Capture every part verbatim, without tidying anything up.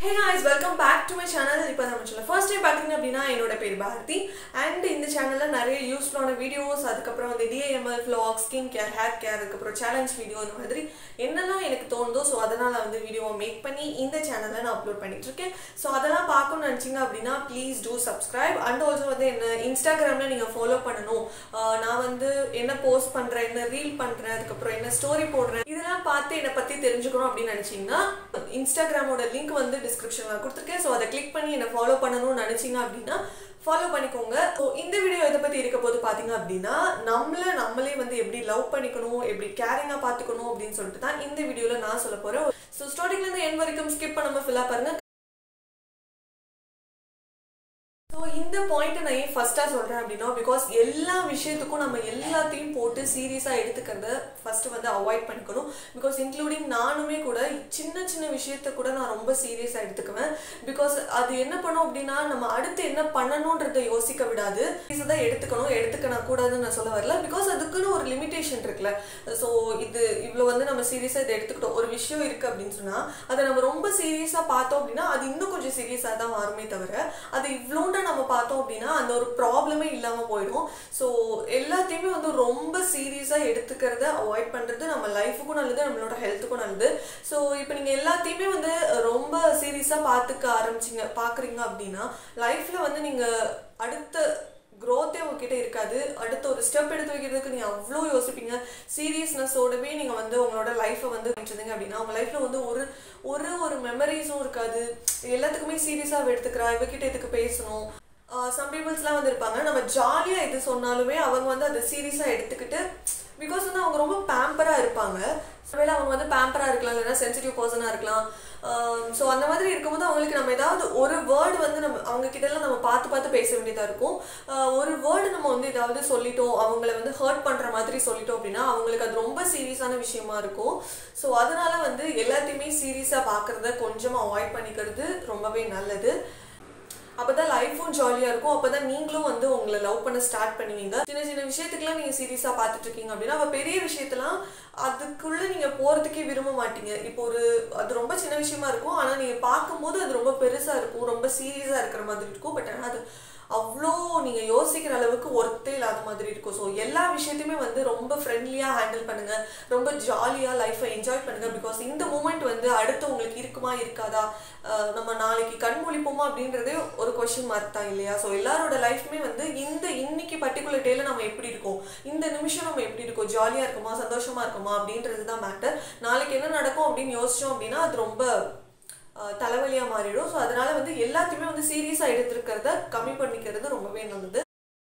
Hey guys, welcome back to my channel. If you are first time watching this, I am Bharati and in the channel I have useful videos, D I Y vlogs, skincare, hair care, challenge video and madri என்னெல்லாம் எனக்கு தோணுதோ so அதனால வந்து video make பண்ணி இந்த சேனல்ல நான் upload பண்ணிட்டு இருக்கேன். சோ அதெல்லாம் பார்க்கணும்னு நினைச்சீங்க அப்படினா please do subscribe and also வந்து என்ன Instagramல நீங்க ஃபாலோ பண்ணனும். நான் வந்து என்ன போஸ்ட் பண்றேன், என்ன ரீல் பண்றேன், அதுக்கு அப்புறம் என்ன ஸ்டோரி போடுறேன் இதெல்லாம் பார்த்து என்ன பத்தி தெரிஞ்சுக்கணும் அப்படி நினைச்சீங்கன்னா Instagramோட லிங்க் வந்து டிஸ்கிரிப்ஷன்ல கொடுத்திருக்கேன். சோ அத கிளிக் பண்ணி என்ன ஃபாலோ பண்ணனும்னு நினைச்சீங்க அப்படினா ஃபாலோ பண்ணிக்கோங்க. சோ இந்த வீடியோ எதை பத்தி இருக்க போது பாத்தீங்க அப்படினா நம்மள நம்மளே வந்து எப்படி லவ் பண்ணிக்கணும், எப்படி கேரிங்கா பாத்துக்கணும் அப்படினு சொல்லிட்டு தான் இந்த வீடியோல நான் சொல்ல போறேன். சோ ஸ்டார்டிங்ல இருந்து எண்ட் வரைக்கும் ஸ்கிப் பண்ணாம ஃபுல்லா பாருங்க. So இந்த பாயிண்ட் நான் ஏன் ஃபர்ஸ்டா சொல்றேன் அப்படினா because எல்லா விஷயத்துக்கும் நம்ம எல்லாத்தையும் போட்டு சீரியஸா எடுத்துக்கிறத ஃபர்ஸ்ட் வந்து அவாய்ட் பண்ணிக்கணும். because including நானுமே கூட சின்ன சின்ன விஷயத்தை கூட நான் ரொம்ப சீரியஸா எடுத்துக்குவேன். because அது என்ன பண்ணும் அப்படினா நம்ம அடுத்து என்ன பண்ணணும்ன்றதை யோசிக்க விடாது. இத எடுத்துக்கணும், எடுத்துக்கனா கூடாதுன்னு நான் சொல்ல வரல. because அதுக்குன்னு ஒரு லிமிட்டேஷன் இருக்குல. சோ இது இவ்ளோ வந்து நம்ம சீரியஸா இத எடுத்துக்கிட்டோம். ஒரு விஷயம் இருக்கு அப்படினு சொன்னா அத நம்ம ரொம்ப சீரியஸா பார்த்தோம் அப்படினா அது இன்னும் கொஞ்சம் சீரியஸா தான் மாறுமே தவிர அது இவ்ளோண்டா நம்ம பார்த்தோம் அப்படினா அந்த ஒரு ப்ராப்ளமே இல்லாம போய்டும். சோ எல்லாத்தையுமே வந்து ரொம்ப சீரியஸா எடுத்துக்கிறத அவாய்ட் பண்றது நம்ம லைஃபுக்கும் நல்லது, நம்மளோட ஹெல்த்துக்கும் நல்லது. சோ இப்போ நீங்க எல்லாத்தையுமே வந்து ரொம்ப சீரியஸா பாத்துக்க ஆரம்பிச்சீங்க பாக்குறீங்க அப்படினா லைஃப்ல வந்து நீங்க அடுத்த growth உங்ககிட்ட இருக்காது. அடுத்த ஒரு ஸ்டெப் எடுத்து வைக்கிறதுக்கு நீங்க அவ்ளோ யோசிப்பீங்க. சீரியஸ்னஸோடவே நீங்க வந்து உங்களோட லைஃபை வந்து வெச்சீங்க அப்படினா உங்க லைஃப்ல வந்து ஒரு ஒரு ஒரு மெமரிஸும் இருக்காது. எல்லாத்துக்குமே சீரியஸா எடுத்துக்கறா, இவகிட்ட எதுக்கு பேசணும். some peopleஸ்லாம் வந்து இருப்பாங்க நம்ம ஜாலியா இது சொன்னாலுமே அவங்க வந்து அதை சீரியஸா எடுத்துக்கிட்டு பிகாஸ் வந்து அவங்க ரொம்ப பேம்பரா இருப்பாங்க. ஒருவேளை அவங்க வந்து பேம்பரா இருக்கலாம், இல்லைன்னா சென்சிட்டிவ் பர்சனா இருக்கலாம். ஸோ அந்த மாதிரி இருக்கும்போது அவங்களுக்கு நம்ம ஏதாவது ஒரு வேர்டு வந்து நம்ம அவங்க கிட்ட எல்லாம் நம்ம பார்த்து பார்த்து பேச வேண்டியதா இருக்கும். ஒரு வேர்டு நம்ம வந்து ஏதாவது சொல்லிட்டோம், அவங்கள வந்து ஹர்ட் பண்ற மாதிரி சொல்லிட்டோம் அப்படின்னா அவங்களுக்கு அது ரொம்ப சீரியஸான விஷயமா இருக்கும். ஸோ அதனால வந்து எல்லாத்தையுமே சீரியஸா பாக்குறத கொஞ்சம் அவாய்ட் பண்ணிக்கிறது ரொம்பவே நல்லது. அப்பதான் லைஃபும் ஜாலியா இருக்கும். அப்பதான் நீங்களும் வந்து உங்களை லவ் பண்ண ஸ்டார்ட் பண்ணுவீங்க. சின்ன சின்ன விஷயத்துக்குலாம் நீங்க சீரியஸா பாத்துட்டு இருக்கீங்க அப்படின்னா அப்ப பெரிய விஷயத்தெல்லாம் அதுக்குள்ள நீங்க போறதுக்கே விரும்ப மாட்டீங்க. இப்போ ஒரு அது ரொம்ப சின்ன விஷயமா இருக்கும், ஆனா நீங்க பார்க்கும்போது அது ரொம்ப பெருசா இருக்கும், ரொம்ப சீரியஸா இருக்கிற மாதிரி இருக்கும். பட் ஆனா அது அவ்வளோ நீங்க யோசிக்கிற அளவுக்கு ஒர்த்தே இல்லாத மாதிரி இருக்கும். ஸோ எல்லா விஷயத்தையுமே வந்து ரொம்ப ஃப்ரெண்ட்லியா ஹேண்டில் பண்ணுங்க, ரொம்ப ஜாலியா லைஃபை என்ஜாய் பண்ணுங்க. பிகாஸ் இந்த மூமெண்ட் வந்து அடுத்து உங்களுக்கு இருக்குமா இருக்காதா, நம்ம நாளைக்கு கண் முழிப்போமா அப்படின்றதே ஒரு கொஸ்டின் மார்க் தான் இல்லையா. ஸோ எல்லாரோட லைஃப்மே வந்து இந்த இன்னைக்கு பர்டிகுலர் டேல நம்ம எப்படி இருக்கோம், இந்த நிமிஷம் நம்ம எப்படி இருக்கோம், ஜாலியா இருக்குமா சந்தோஷமா இருக்குமா அப்படின்றது தான் மேட்டர். நாளைக்கு என்ன நடக்கும் அப்படின்னு யோசிச்சோம் அப்படின்னா அது ரொம்ப தலைவலியா மாறிடும். ஸோ அதனால வந்து எல்லாத்தையுமே வந்து சீரியஸா எடுத்துருக்கிறத கம்மி பண்ணிக்கிறது ரொம்பவே நல்லது.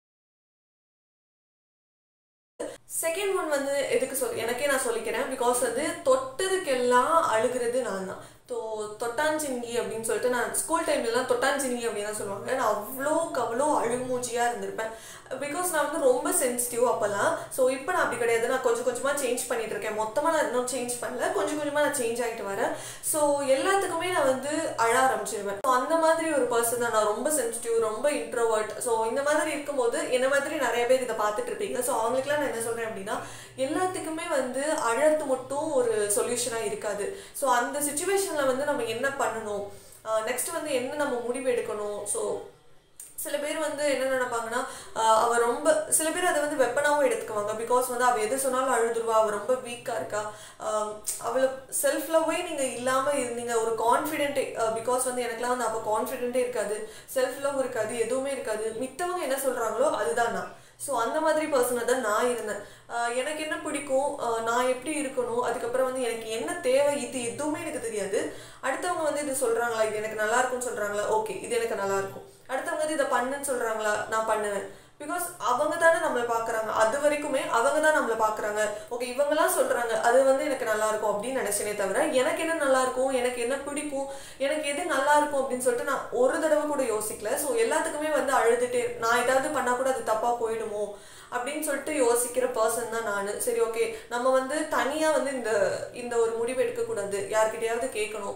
செகண்ட் ஒன் வந்து எதுக்கு சொல் எனக்கே நான் சொல்லிக்கிறேன். பிகாஸ் வந்து தொட்டதுக்கெல்லாம் அழுகிறது நான் தான். ஸோ தொட்டாஞ்சின்கி அப்படின்னு சொல்லிட்டு நான் ஸ்கூல் டைம்லலாம் தொட்டாஞ்சின்கி அப்படின்னு தான் சொல்லுவாங்க. நான் அவ்வளோக்கு அவ்வளோ அழுமூச்சியாக இருந்திருப்பேன். பிகாஸ் நான் வந்து ரொம்ப சென்சிட்டிவ் அப்போல்லாம். ஸோ இப்போ நான் அப்படி கிடையாது, நான் கொஞ்சம் கொஞ்சமாக சேஞ்ச் பண்ணிட்டு இருக்கேன். மொத்தமாக நான் இன்னும் சேஞ்ச் பண்ணல, கொஞ்சம் கொஞ்சமாக நான் சேஞ்ச் ஆகிட்டு வரேன். ஸோ எல்லாத்துக்குமே நான் வந்து அழ ஆரம்பிச்சிருவேன். ஸோ அந்த மாதிரி ஒரு பர்சன் தான் நான். ரொம்ப சென்சிட்டிவ், ரொம்ப இன்ட்ரோவர்ட். ஸோ இந்த மாதிரி இருக்கும்போது என்ன மாதிரி நிறைய பேர் இதை பார்த்துட்டு இருப்பீங்க. ஸோ அவங்களுக்குலாம் நான் என்ன சொல்றேன் அப்படின்னா எல்லாத்துக்குமே வந்து அழறது மட்டும் ஒரு சொல்யூஷனாக இருக்காது. ஸோ அந்த சுச்சுவேஷன்ல வந்து நம்ம என்ன பண்ணணும், நெக்ஸ்ட் வந்து என்ன நம்ம முடிவு எடுக்கணும். ஸோ சில பேர் வந்து என்ன நினைப்பாங்கன்னா அவ ரொம்ப சில பேர் அதை வந்து வெப்பனாவும் எடுத்துக்குவாங்க. பிகாஸ் வந்து அவ எது சொன்னாலும் அழுதுருவா, அவ ரொம்ப வீக்கா இருக்கா, அவளை செல்ஃப் லவ்வே நீங்க இல்லாம இருந்தீங்க, ஒரு கான்ஃபிடென்ட். பிகாஸ் வந்து எனக்குலாம் வந்து அப்போ கான்ஃபிடென்ட்டே இருக்காது, செல்ஃப் லவ் இருக்காது, எதுவுமே இருக்காது. மித்தவங்க என்ன சொல்றாங்களோ அதுதான் நான். ஸோ அந்த மாதிரி பர்சனாக தான் நான் இருந்தேன். எனக்கு என்ன பிடிக்கும், நான் எப்படி இருக்கணும், அதுக்கப்புறம் வந்து எனக்கு என்ன தேவை, இது எதுவுமே எனக்கு தெரியாது. அடுத்தவங்க வந்து இது சொல்றாங்களா, இது எனக்கு நல்லா இருக்கும்னு சொல்றாங்களா, ஓகே இது எனக்கு நல்லா இருக்கும். அடுத்தவங்க வந்து இதை பண்ணுன்னு சொல்றாங்களா, நான் பண்ணுவேன். பிகாஸ் அவங்க தானே நம்மளை பாக்குறாங்க, அது வரைக்குமே அவங்க தான் நம்மளை பாக்குறாங்க. ஓகே இவங்கெல்லாம் சொல்றாங்க அது வந்து எனக்கு நல்லா இருக்கும் அப்படின்னு நினைச்சேனே தவிர எனக்கு என்ன நல்லா இருக்கும், எனக்கு என்ன பிடிக்கும், எனக்கு எது நல்லா இருக்கும் அப்படின்னு சொல்லிட்டு நான் ஒரு தடவை கூட யோசிக்கல. ஸோ எல்லாத்துக்குமே வந்து அழுதுட்டே நான் ஏதாவது பண்ணா கூட அது தப்பா போயிடுமோ அப்படின்னு சொல்லிட்டு யோசிக்கிற பர்சன் தான் நான். சரி ஓகே நம்ம வந்து தனியா வந்து இந்த இந்த ஒரு முடிவு எடுக்க கூடாது, யார்கிட்டயாவது கேட்கணும்.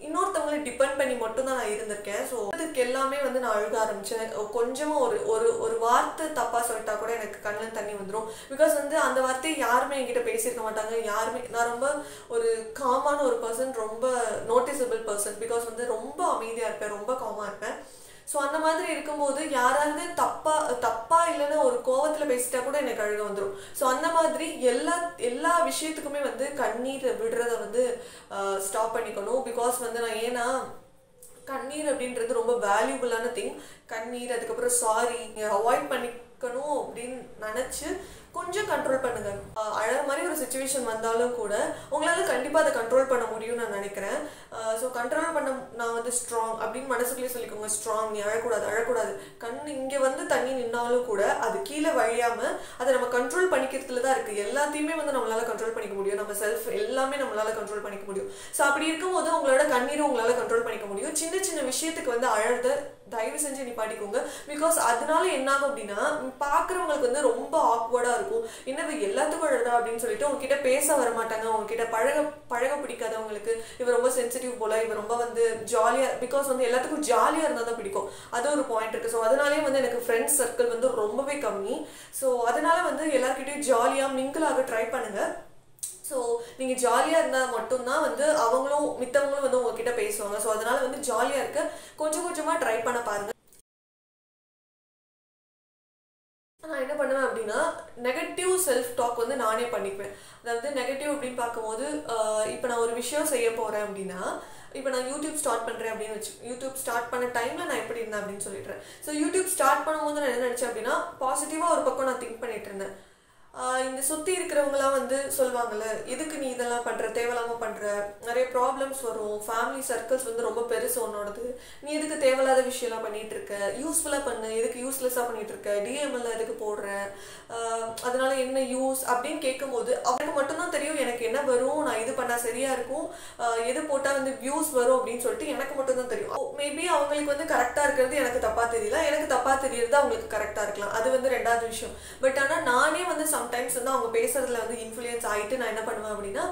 இன்னொருத்தவங்களை டிபெண்ட் பண்ணி மட்டும் தான் நான் இருந்திருக்கேன். ஸோ அதுக்கு எல்லாமே வந்து நான் அழுக ஆரம்பிச்சேன். கொஞ்சமா ஒரு ஒரு ஒரு வார்த்தை தப்பா சொல்லிட்டா கூட எனக்கு கண்ணில் தண்ணி வந்துடும். பிகாஸ் வந்து அந்த வார்த்தையை யாருமே என்கிட்ட பேசியிருக்க மாட்டாங்க. யாருமே நான் ரொம்ப ஒரு காமான ஒரு பர்சன், ரொம்ப நோட்டிசபிள் பர்சன். பிகாஸ் வந்து ரொம்ப அமைதியாக இருப்பேன், ரொம்ப காமாக இருப்பேன். ஸோ அந்த மாதிரி இருக்கும்போது யாராவது தப்பா தப்பா இல்லைன்னா ஒரு கோவத்தில் பேசிட்டா கூட எனக்கு அழுக வந்துடும். ஸோ அந்த மாதிரி எல்லா எல்லா விஷயத்துக்குமே வந்து கண்ணீர் விடுறத வந்து ஸ்டாப் பண்ணிக்கணும். பிகாஸ் வந்து நான் ஏன்னா கண்ணீர் அப்படின்றது ரொம்ப வேல்யூபிளான திங். கண்ணீர், அதுக்கப்புறம் சாரி அவாய்ட் பண்ணிக்கணும் அப்படின்னு நினச்சி கொஞ்சம் கண்ட்ரோல் பண்ணுங்க. அழகிற மாதிரி ஒரு சுச்சுவேஷன் வந்தாலும் கூட உங்களால் கண்டிப்பாக அதை கண்ட்ரோல் பண்ண முடியும்னு நான் நினைக்கிறேன். ஸோ கண்ட்ரோல் பண்ண நான் வந்து ஸ்ட்ராங் அப்படின்னு மனசுக்குள்ளேயே சொல்லிக்கோங்க. ஸ்ட்ராங், நீ அழக்கூடாது அழக்கூடாது கண் இங்கே வந்து தண்ணி நின்னாலும் கூட அது கீழே வழியாமல் அதை நம்ம கண்ட்ரோல் பண்ணிக்கிறதுல தான் இருக்குது. எல்லாத்தையுமே வந்து நம்மளால் கண்ட்ரோல் பண்ணிக்க முடியும். நம்ம செல்ஃப் எல்லாமே நம்மளால் கண்ட்ரோல் பண்ணிக்க முடியும். ஸோ அப்படி இருக்கும்போது உங்களோட கண்ணீரை உங்களால் கண்ட்ரோல் பண்ணிக்க முடியும். சின்ன சின்ன விஷயத்துக்கு வந்து அழத தயவு செஞ்சு நிப்பாட்டிக்கோங்க. பிகாஸ் அதனால என்ன ஆகும் அப்படின்னா பார்க்குறவங்களுக்கு வந்து ரொம்ப ஆக்வர்டாக இருக்கும். என்னது எல்லாத்துக்கும் அழகா அப்படின்னு சொல்லிட்டு உங்ககிட்ட பேச வர மாட்டாங்க. உங்ககிட்ட பழக பழக பிடிக்காதவங்களுக்கு இவர் ரொம்ப சென்சிட்டிவ் போல, இவர் ரொம்ப வந்து ஜாலியாக, பிகாஸ் வந்து எல்லாத்துக்கும் ஜாலியாக இருந்தால் தான் பிடிக்கும். அது ஒரு பாயிண்ட் இருக்குது. ஸோ அதனாலே வந்து எனக்கு ஃப்ரெண்ட்ஸ் சர்க்கிள் வந்து ரொம்பவே கம்மி. ஸோ அதனால வந்து எல்லாருக்கிட்டையும் ஜாலியாக மிங்கிளாக ட்ரை பண்ணுங்கள். ஸோ நீங்கள் ஜாலியாக இருந்தால் மட்டும்தான் வந்து அவங்களும் மித்தவங்களும் வந்து உங்ககிட்ட பேசுவாங்க. ஸோ அதனால் வந்து ஜாலியாக இருக்க கொஞ்சம் கொஞ்சமாக ட்ரை பண்ண பாருங்கள். நான் என்ன பண்ணுவேன் அப்படின்னா நெகட்டிவ் செல்ஃப் டாக் வந்து நானே பண்ணிக்குவேன். அதாவது நெகட்டிவ் அப்படின்னு பார்க்கும்போது இப்போ நான் ஒரு விஷயம் செய்ய போகிறேன் அப்படின்னா, இப்போ நான் யூடியூப் ஸ்டார்ட் பண்ணுறேன் அப்படின்னு வச்சு யூடியூப் ஸ்டார்ட் பண்ண டைமில் நான் எப்படி இருந்தேன் அப்படின்னு சொல்லிடுறேன். ஸோ யூடியூப் ஸ்டார்ட் பண்ணும்போது நான் என்ன நினச்சேன் அப்படின்னா பாசிட்டிவாக ஒரு பக்கம் நான் திங்க் பண்ணிட்டு இருந்தேன். இந்த சுற்றி இருக்கிறவங்களாம் வந்து சொல்லுவாங்கள்ல, எதுக்கு நீ இதெல்லாம் பண்ணுற, தேவையில்லாமல் பண்ணுற, நிறைய ப்ராப்ளம்ஸ் வரும், ஃபேமிலி சர்க்கிள்ஸ் வந்து ரொம்ப பெருசு உன்னோடது, நீ எதுக்கு தேவையில்லாத விஷயம்லாம் பண்ணிகிட்டு இருக்க, யூஸ்ஃபுல்லாக பண்ணு, எதுக்கு யூஸ்லெஸ்ஸாக பண்ணிகிட்டு இருக்க, டிஎம்எல்ல எதுக்கு போடுற, அதனால என்ன யூஸ் அப்படின்னு கேட்கும்போது அவருக்கு மட்டும்தான் தெரியும் எனக்கு என்ன வரும், நான் இது பண்ணால் சரியாக இருக்கும், எது போட்டால் வந்து வியூஸ் வரும் அப்படின்னு சொல்லிட்டு எனக்கு மட்டும்தான் தெரியும். மேபி அவங்களுக்கு வந்து கரெக்டாக இருக்கிறது எனக்கு தப்பாக தெரியல, எனக்கு தப்பாக தெரியறது அவங்களுக்கு கரெக்டாக இருக்கலாம். அது வந்து ரெண்டாவது விஷயம். பட் ஆனால் நானே வந்து சம்டைம்ஸ் வந்து அவங்க பேசுறதுல வந்து இன்ஃப்ளூயன்ஸ் ஆகிட்டு நான் என்ன பண்ணுவேன் அப்படின்னா,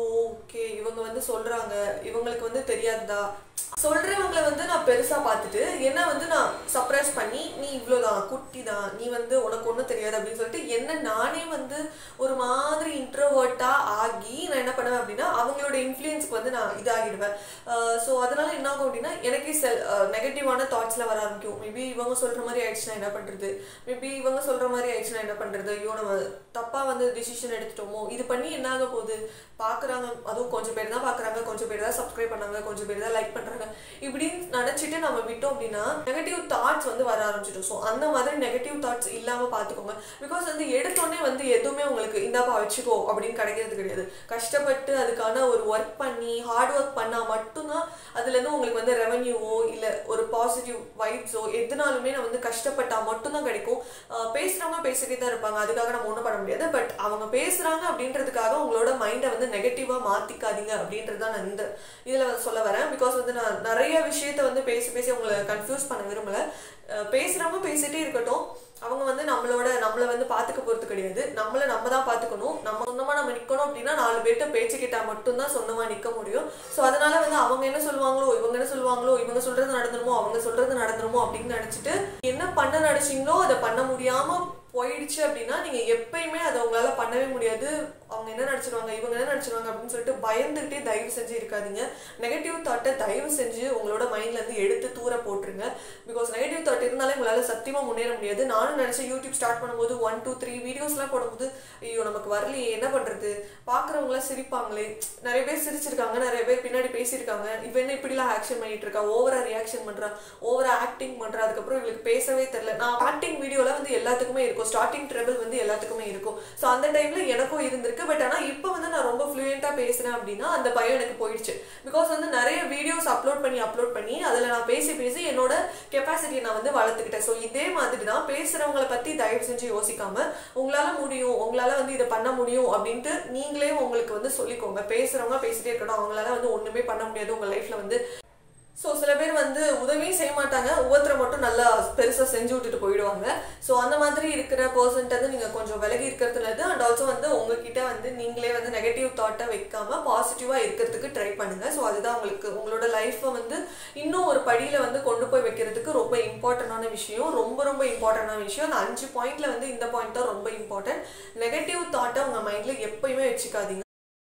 ஓகே இவங்க வந்து சொல்கிறாங்க, இவங்களுக்கு வந்து தெரியாதா, சொல்கிறவங்களை வந்து நான் பெருசாக பார்த்துட்டு என்ன வந்து நான் சப்ரைஸ் பண்ணி நீ இவ்வளோதான் குட்டி தான், நீ வந்து உனக்கு ஒன்றும் தெரியாது அப்படின்னு சொல்லிட்டு என்ன நானே வந்து ஒரு மாதிரி இன்ட்ரோவர்ட்டாக ஆகி நான் என்ன பண்ணுவேன் அப்படின்னா அவங்களோட இன்ஃப்ளூயன்ஸ்க்கு வந்து நான் இதாகிடுவேன். ஸோ அதனால என்ன ஆகும் அப்படின்னா எனக்கே செல் நெகட்டிவான தாட்ஸில் வர ஆரம்பிக்கும். மேபி இவங்க சொல்கிற மாதிரி ஆயிடுச்சுன்னா என்ன பண்ணுறது, மேபி இவங்க சொல்கிற மாதிரி ஆயிடுச்சுன்னா என்ன பண்ணுறது, ஐயோ நம்ம தப்பாக வந்து டிசிஷன் எடுத்துட்டோமோ, இது பண்ணி என்ன ஆக போகுது, பார்க்குறாங்க அதுவும் கொஞ்சம் பேர் தான் பார்க்குறாங்க, கொஞ்சம் பேர் தான் சப்ஸ்கிரைப் பண்ணாங்க, கொஞ்சம் பேர் தான் லைக் பண்ணுறாங்க, இப்படின்னு நினச்சிட்டு நம்ம விட்டோம் அப்படின்னா நெகட்டிவ் தாட்ஸ் வந்து வர ஆரம்பிச்சிடும். ஸோ அந்த மாதிரி நெகட்டிவ் தாட்ஸ் இல்லாமல் பார்த்துக்கோங்க. பிகாஸ் வந்து எடுத்தோடனே வந்து எதுவுமே உங்களுக்கு இந்தாப்பா வச்சுக்கோ அப்படின்னு கிடைக்கிறது கிடையாது. கஷ்டப்பட்டு அதுக்கான ஒரு ஒர்க் பண்ணி ஹார்ட் ஒர்க் பண்ணால் மட்டும்தான் அதுலேருந்து உங்களுக்கு வந்து ரெவன்யூவோ இல்லை ஒரு பாசிட்டிவ் வைப்ஸோ எதுனாலுமே நான் வந்து கஷ்டப்பட்டால் மட்டும்தான் கிடைக்கும். பேசுகிறவங்க பேசிக்கிட்டே தான் இருப்பாங்க, அதுக்காக நம்ம ஒன்றும் பண்ண முடியாது. பட் அவங்க பேசுகிறாங்க அப்படின்றதுக்காக உங்களோட மைண்டை வந்து நெகட்டிவாக மாற்றிக்காதீங்க அப்படின்றது தான் நான் இந்த இதில் சொல்ல வரேன். பிகாஸ் வந்து நான் நிறைய விஷயத்த வந்து பேசி பேசி உங்களை கன்ஃபியூஸ் பண்ண விரும்பல. பேசுகிறவங்க பேசிட்டே இருக்கட்டும், அவங்க வந்து நம்மளோட நம்மளை வந்து பார்த்துக்க போகிறது கிடையாது, நம்மளை நம்ம தான் பார்த்துக்கணும். நம்ம சொந்தமாக நம்ம நிற்கணும் அப்படின்னா நாலு பேர்கிட்ட பேச்சுக்கிட்டால் மட்டும்தான் சொந்தமாக நிற்க முடியும். ஸோ அதனால வந்து அவங்க என்ன சொல்லுவாங்களோ இவங்க என்ன சொல்லுவாங்களோ, இவங்க சொல்கிறது நடந்துருமோ அவங்க சொல்கிறது நடந்துருமோ அப்படின்னு நினச்சிட்டு என்ன பண்ண நினச்சிங்களோ அதை பண்ண முடியாமல் போயிடுச்சு அப்படின்னா நீங்கள் எப்பயுமே அதை உங்களால் பண்ணவே முடியாது. அவங்க என்ன நினச்சிருவாங்க இவங்க என்ன நினச்சிருவாங்க அப்படின்னு சொல்லிட்டு பயந்துகிட்டே தயவு செஞ்சு இருக்காதீங்க. நெகட்டிவ் தாட்டை தயவு செஞ்சு உங்களோட மைண்ட்லேருந்து எடுத்து தூர போட்டுருங்க. பிகாஸ் நெகட்டிவ் தாட் இருந்தாலே உங்களால் சத்தியமாக முன்னேற முடியாது. நானும் நினச்சேன் யூடியூப் ஸ்டார்ட் பண்ணும்போது ஒன் டூ த்ரீ வீடியோஸ்லாம் போடும்போது ஐயோ நமக்கு வரலையே என்ன பண்ணுறது, பார்க்குறவங்களாம் சிரிப்பாங்களே, நிறைய பேர் சிரிச்சிருக்காங்க, நிறைய பேர் பின்னாடி பேசியிருக்காங்க, இவ என்ன இப்படிலாம் ஆக்ஷன் பண்ணிட்டு இருக்கா, ஓவராக ரியாக்ஷன் பண்ணுறா, ஓவராக ஆக்டிங் பண்ணுறா, அதுக்கப்புறம் இவங்களுக்கு பேசவே தெரில. நான் ஆக்டிங் வீடியோவில் வந்து எல்லாத்துக்குமே இருக்கும், ஸ்டார்டிங் ட்ரபிள் வந்து எல்லாத்துக்குமே இருக்கும். ஸோ அந்த டைமில் எனக்கும் இருந்திருக்கு. பட் ஆனால் இப்போ வந்து நான் ரொம்ப ஃப்ளூயண்ட்டாக பேசுகிறேன் அப்படின்னா அந்த பயம் எனக்கு போயிடுச்சு. பிகாஸ் வந்து நிறைய வீடியோஸ் அப்லோட் பண்ணி அப்லோட் பண்ணி அதில் நான் பேசி பேசி என்னோட கெப்பாசிட்டியை நான் வந்து வளர்த்துக்கிட்டேன். ஸோ இதே மாதிரி தான் பேசுகிறவங்களை பற்றி தயவு செஞ்சு யோசிக்காமல் உங்களால் முடியும், உங்களால் வந்து இதை பண்ண முடியும் அப்படின்ட்டு நீங்களே உங்களுக்கு வந்து சொல்லிக்கோங்க. பேசுகிறவங்க பேசிட்டே இருக்கட்டும், அவங்களால வந்து ஒன்றுமே பண்ண முடியாது உங்கள் லைஃப்பில் வந்து. ஸோ சில பேர் வந்து உதவியும் செய்ய மாட்டாங்க, ஒவ்வொருத்தரை மட்டும் நல்லா பெருசாக செஞ்சு விட்டுட்டு போயிடுவாங்க. ஸோ அந்த மாதிரி இருக்கிற பர்சன்ட்டு வந்து நீங்கள் கொஞ்சம் விலகி இருக்கிறதுலது. அண்ட் ஆல்சோ வந்து உங்ககிட்ட வந்து நீங்களே வந்து நெகட்டிவ் தாட்டை வைக்காம பாசிட்டிவாக இருக்கிறதுக்கு ட்ரை பண்ணுங்கள். ஸோ அதுதான் உங்களுக்கு உங்களோட லைஃப்பை வந்து இன்னும் ஒரு படியில் வந்து கொண்டு போய் வைக்கிறதுக்கு ரொம்ப இம்பார்ட்டண்டான விஷயம், ரொம்ப ரொம்ப இம்பார்ட்டண்டான விஷயம். அந்த அஞ்சு பாயிண்ட்ல வந்து இந்த பாயிண்ட் தான் ரொம்ப இம்பார்ட்டன்ட். நெகட்டிவ் தாட்டை உங்கள் மைண்டில் எப்பயுமே வச்சுக்காதீங்க.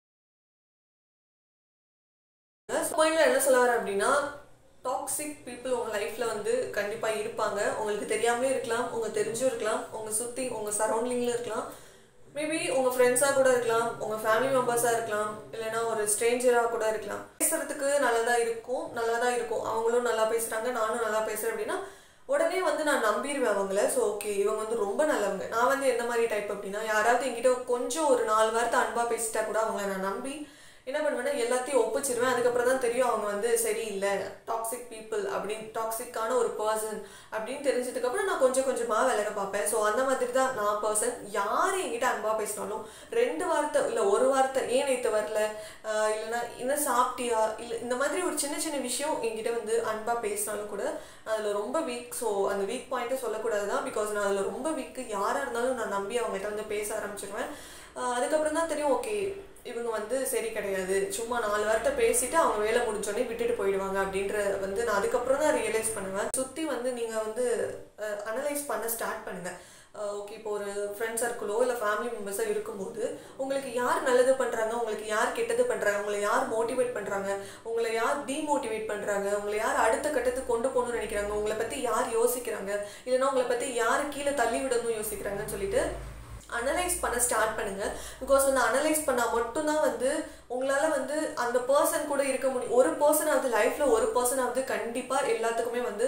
பாயிண்ட்ல என்ன சொல்ல வரேன் அப்படின்னா, டாக்ஸிக் பீப்புள் உங்கள் லைஃப்பில் வந்து கண்டிப்பாக இருப்பாங்க. உங்களுக்கு தெரியாமலே இருக்கலாம், உங்கள் தெரிஞ்சும் இருக்கலாம், உங்கள் சுற்றி உங்கள் சரௌண்டிங்கில் இருக்கலாம், மேபி உங்கள் ஃப்ரெண்ட்ஸாக கூட இருக்கலாம், உங்கள் ஃபேமிலி மெம்பர்ஸாக இருக்கலாம், இல்லைனா ஒரு ஸ்ட்ரேஞ்சராக கூட இருக்கலாம். பேசுகிறதுக்கு நல்லா தான் இருக்கும், நல்லா தான் இருக்கும், அவங்களும் நல்லா பேசுகிறாங்க, நானும் நல்லா பேசுகிறேன் அப்படின்னா உடனே வந்து நான் நம்பிடுவேன் அவங்கள. ஸோ ஓகே இவங்க வந்து ரொம்ப நல்லவங்க. நான் வந்து எந்த மாதிரி டைப் அப்படின்னா, யாராவது என்கிட்ட கொஞ்சம் ஒரு நாலு வாரத்தை அன்பாக பேசிட்டா கூட அவங்கள நான் நம்பி என்ன பண்ணுவேன்னா எல்லாத்தையும் ஒப்பிச்சிருவேன். அதுக்கப்புறம் தான் தெரியும் அவங்க வந்து சரியில்லை, டாக்ஸிக் பீப்புள் அப்படின்னு, டாக்ஸிக்கான ஒரு பர்சன் அப்படின்னு தெரிஞ்சதுக்கப்புறம் நான் கொஞ்சம் கொஞ்சமாக விலக பார்ப்பேன். ஸோ அந்த மாதிரி தான் நான் பர்சன். யார் என்கிட்ட அன்பாக பேசினாலும் ரெண்டு வார்த்தை இல்லை ஒரு வார்த்தை, ஏன் நேற்று வரல, இல்லைன்னா இன்னும் சாப்பிட்டியா, இல்லை இந்த மாதிரி ஒரு சின்ன சின்ன விஷயம் என்கிட்ட வந்து அன்பாக பேசினாலும் கூட நான் அதில் ரொம்ப வீக். ஸோ அந்த வீக் பாயிண்ட்டை சொல்லக்கூடாது தான், பிகாஸ் நான் அதில் ரொம்ப வீக்கு. யாராக இருந்தாலும் நான் நம்பி அவங்ககிட்ட வந்து பேச ஆரம்பிச்சிடுவேன். அதுக்கப்புறம் தான் தெரியும் ஓகே இவங்க வந்து சரி கிடையாது, சும்மா நாலு வார்த்தை பேசிட்டு அவங்க வேலை முடிஞ்சோடனே விட்டுட்டு போயிடுவாங்க அப்படின்ற வந்து நான் அதுக்கப்புறம் தான் ரியலைஸ் பண்ணுவேன். சுற்றி வந்து நீங்கள் வந்து அனலைஸ் பண்ண ஸ்டார்ட் பண்ணுங்கள். ஓகே இப்போ ஒரு ஃப்ரெண்ட் சர்க்கிளோ இல்லை ஃபேமிலி மெம்பர்ஸோ இருக்கும்போது உங்களுக்கு யார் நல்லது பண்ணுறாங்க, உங்களுக்கு யார் கெட்டது பண்ணுறாங்க, உங்களை யார் மோட்டிவேட் பண்ணுறாங்க, உங்களை யார் டீமோட்டிவேட் பண்ணுறாங்க, உங்களை யார் அடுத்த கட்டத்துக்கு கொண்டு போகணும்னு நினைக்கிறாங்க, உங்களை பற்றி யார் யோசிக்கிறாங்க, இல்லைன்னா உங்களை பற்றி யார் கீழே தள்ளி விடணும்னு யோசிக்கிறாங்கன்னு சொல்லிட்டு அனலைஸ் பண்ண ஸ்டார்ட் பண்ணுங்க. பிகாஸ் வந்து அனலைஸ் பண்ணால் மட்டும்தான் வந்து உங்களால் வந்து அந்த பர்சன் கூட இருக்க முடியும். ஒரு பர்சன் ஆகுது லைஃப்பில், ஒரு பர்சன் ஆகுது கண்டிப்பாக எல்லாத்துக்குமே வந்து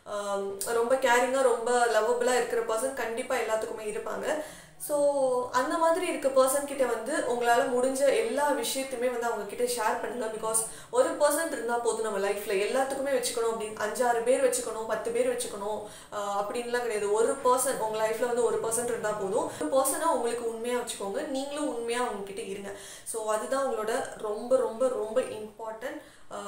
ரொம்ப கேரிங்காக ரொம்ப லவ்வபுளாக இருக்கிற பர்சன் கண்டிப்பாக எல்லாத்துக்குமே இருப்பாங்க. ஸோ அந்த மாதிரி இருக்க பர்சன் கிட்ட வந்து உங்களால் முடிஞ்ச எல்லா விஷயத்தையுமே வந்து அவங்க கிட்ட ஷேர் பண்ணுங்க. பிகாஸ் ஒரு பர்சன் இருந்தால் போதும் நம்ம லைஃப்பில், எல்லாத்துக்குமே வச்சுக்கணும் அப்படின்னு அஞ்சாறு பேர் வச்சுக்கணும், பத்து பேர் வச்சுக்கணும் அப்படின்லாம் கிடையாது. ஒரு பர்சன் உங்கள் லைஃப்பில் வந்து ஒரு பர்சன் இருந்தால் போதும். ஒரு பர்சனை உங்களுக்கு உண்மையாக வச்சுக்கோங்க, நீங்களும் உண்மையாக அவங்கக்கிட்ட இருங்க. ஸோ அதுதான் உங்களோட ரொம்ப ரொம்ப ரொம்ப இம்பார்ட்டன்ட்.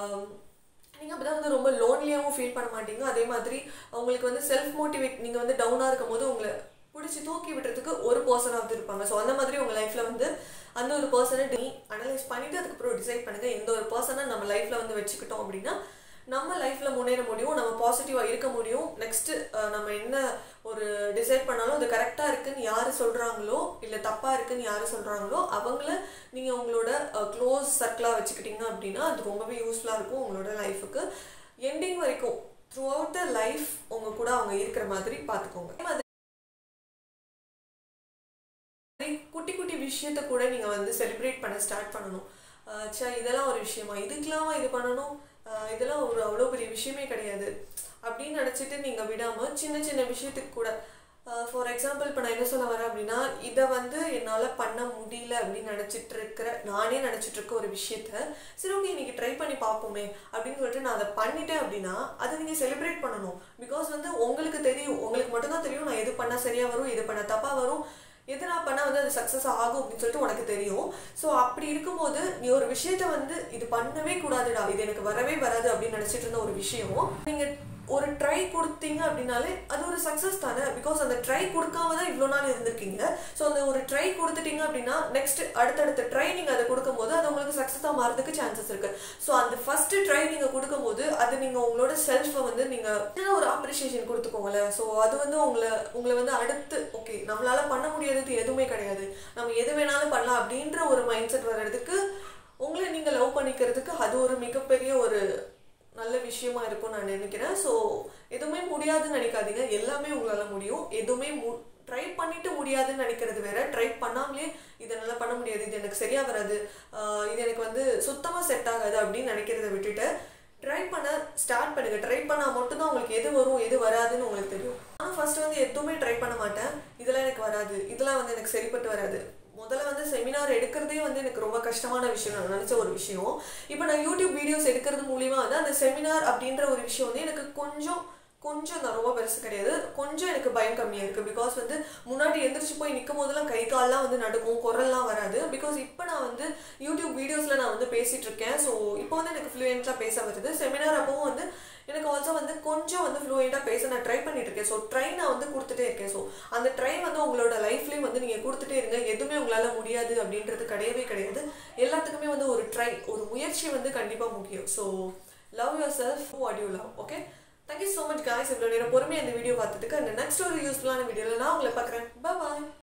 நீங்கள் அப்போ தான் வந்து ரொம்ப லோன்லியாகவும் ஃபீல் பண்ண மாட்டீங்க. அதே மாதிரி உங்களுக்கு வந்து செல்ஃப் மோட்டிவேட், நீங்கள் வந்து டவுனாக இருக்கும் போது உங்களை பிடிச்சி தூக்கி விட்டுறதுக்கு ஒரு பர்சனாக இருப்பாங்க. ஸோ அந்த மாதிரி உங்கள் லைஃப்பில் வந்து அந்த ஒரு பர்சனை நீ அனலைஸ் பண்ணிவிட்டு அதுக்கப்புறம் டிசைட் பண்ணுங்கள் எந்த ஒரு பர்சனை நம்ம லைஃப்பில் வந்து வச்சுக்கிட்டோம் அப்படின்னா நம்ம லைஃப்பில் முன்னேற முடியும், நம்ம பாசிட்டிவாக இருக்க முடியும். நெக்ஸ்ட்டு நம்ம என்ன ஒரு டிசைட் பண்ணாலும் அது கரெக்டாக இருக்குன்னு யார் சொல்கிறாங்களோ இல்லை தப்பாக இருக்குன்னு யார் சொல்கிறாங்களோ அவங்கள நீங்கள் உங்களோட க்ளோஸ் சர்க்கிளாக வச்சுக்கிட்டீங்க அப்படின்னா அது ரொம்பவே யூஸ்ஃபுல்லாக இருக்கும் உங்களோட லைஃபுக்கு. எண்டிங் வரைக்கும் த்ரூ அவுட் த லைஃப் உங்கள் கூட அவங்க இருக்கிற மாதிரி பார்த்துக்கோங்க. குட்டி குட்டி விஷயத்த கூட நீங்கள் வந்து செலிப்ரேட் பண்ண ஸ்டார்ட் பண்ணணும். சா இதெல்லாம் ஒரு விஷயமா, இதுக்கெல்லாமா இது பண்ணணும், இதெல்லாம் ஒரு அவ்வளோ பெரிய விஷயமே கிடையாது அப்படின்னு நினச்சிட்டு நீங்கள் விடாமல் சின்ன சின்ன விஷயத்துக்கு கூட, ஃபார் எக்ஸாம்பிள் இப்போ நான் என்ன சொல்ல வரேன் அப்படின்னா, இதை வந்து என்னால் பண்ண முடியல அப்படின்னு நினச்சிட்டு இருக்கிற நானே நினச்சிட்டு இருக்க ஒரு விஷயத்த சரி ஓகே இன்னைக்கு ட்ரை பண்ணி பார்ப்போமே அப்படின்னு சொல்லிட்டு நான் அதை பண்ணிட்டேன் அப்படின்னா அதை நீங்கள் செலிப்ரேட் பண்ணணும். பிகாஸ் வந்து உங்களுக்கு தெரியும், உங்களுக்கு மட்டும்தான் தெரியும் நான் எது பண்ணால் சரியாக வரும், எது பண்ணால் தப்பாக வரும், எது நான் பண்ணால் வந்து அது சக்ஸஸ் ஆகும் அப்படின்னு சொல்லிட்டு உனக்கு தெரியும். ஸோ அப்படி இருக்கும்போது நீ ஒரு விஷயத்த வந்து இது பண்ணவே கூடாதுடா, இது எனக்கு வரவே வராது அப்படின்னு நினச்சிட்டு இருந்த ஒரு விஷயம் நீங்கள் ஒரு ட்ரை கொடுத்தீங்க அப்படின்னாலே அது ஒரு சக்ஸஸ் தானே. பிகாஸ் அந்த ட்ரை கொடுக்காம தான் இவ்வளோ நாள் இருந்திருக்கீங்க. ஸோ அந்த ஒரு ட்ரை கொடுத்துட்டீங்க அப்படின்னா நெக்ஸ்ட் அடுத்தடுத்த ட்ரை நீங்கள் அதை கொடுக்கும்போது அது உங்களுக்கு சக்ஸஸாக மாறதுக்கு சான்சஸ் இருக்குது. ஸோ அந்த ஃபஸ்ட்டு ட்ரை நீங்கள் கொடுக்கும்போது அது நீங்கள் உங்களோட செல்ஃபை வந்து நீங்கள் ஒரு அப்ரிஷியேஷன் கொடுத்துக்கோங்களேன். ஸோ அது வந்து உங்களை உங்களை வந்து அடுத்து ஓகே நம்மளால் பண்ண முடியாதது எதுவுமே கிடையாது, நம்ம எது வேணாலும் பண்ணலாம் அப்படின்ற ஒரு மைண்ட் செட் வர்றதுக்கு உங்களை நீங்கள் லவ் பண்ணிக்கிறதுக்கு அது ஒரு மிகப்பெரிய ஒரு நல்ல விஷயமா இருக்கும் நான் நினைக்கிறேன். ஸோ எதுவுமே முடியாதுன்னு நினைக்காதீங்க, எல்லாமே உங்களால் முடியும். எதுவுமே மு ட்ரை பண்ணிட்டு முடியாதுன்னு நினைக்கிறது வேற, ட்ரை பண்ணாமலே இதை நல்லா பண்ண முடியாது, இது எனக்கு சரியாக வராது, இது எனக்கு வந்து சுத்தமாக செட் ஆகாது அப்படின்னு நினைக்கிறத விட்டுட்டு ட்ரை பண்ண ஸ்டார்ட் பண்ணுங்கள். ட்ரை பண்ணால் மட்டும்தான் உங்களுக்கு எது வரும் எது வராதுன்னு உங்களுக்கு தெரியும். ஆனால் ஃபஸ்ட்டு வந்து எதுவுமே ட்ரை பண்ண மாட்டேன், இதெல்லாம் எனக்கு வராது, இதெல்லாம் வந்து எனக்கு சரிப்பட்டு வராது. முதல்ல வந்து செமினார் எடுக்கிறதே வந்து எனக்கு ரொம்ப கஷ்டமான விஷயம், நான் நினச்ச ஒரு விஷயம். இப்போ நான் யூடியூப் வீடியோஸ் எடுக்கிறது மூலிமா வந்து அந்த செமினார் அப்படின்ற ஒரு விஷயம் வந்து எனக்கு கொஞ்சம் கொஞ்சம் தான், ரொம்ப பெருசு கிடையாது, கொஞ்சம் எனக்கு பயம் கம்மியாக இருக்குது. பிகாஸ் வந்து முன்னாடி எந்திரிச்சு போய் நிற்கும் போதெல்லாம் கை கால்லாம் வந்து நடுக்கும், குரல்லாம் வராது. பிகாஸ் இப்போ நான் வந்து யூடியூப் வீடியோஸில் நான் வந்து பேசிகிட்டு இருக்கேன். ஸோ இப்போ வந்து எனக்கு ஃப்ளூயண்ட்டாக பேச வருது. செமினார் அப்பவும் வந்து எனக்கு ஆல்சோ வந்து கொஞ்சம் வந்து ஃப்ளூயண்ட்டாக பேச நான் ட்ரை பண்ணிட்டு இருக்கேன். ஸோ ட்ரை நான் வந்து கொடுத்துட்டே இருக்கேன். ஸோ அந்த ட்ரை வந்து உங்களோட லைஃப்லேயும் வந்து நீங்கள் கொடுத்துட்டே இருங்க. எதுவுமே உங்களால் முடியாது அப்படின்றது கிடையவே கிடையாது. எல்லாத்துக்குமே வந்து ஒரு ட்ரை, ஒரு முயற்சி வந்து கண்டிப்பாக முக்கியம். So love yourself, what you love. Okay, thank you so much guys. இவ்வளோ நேரம் பொறுமையாக இந்த வீடியோ பார்த்ததுக்கு. அந்த நெக்ஸ்ட் ஒரு யூஸ்ஃபுல்லான வீடியோவில் நான் உங்களை பார்க்குறேன். பாய்.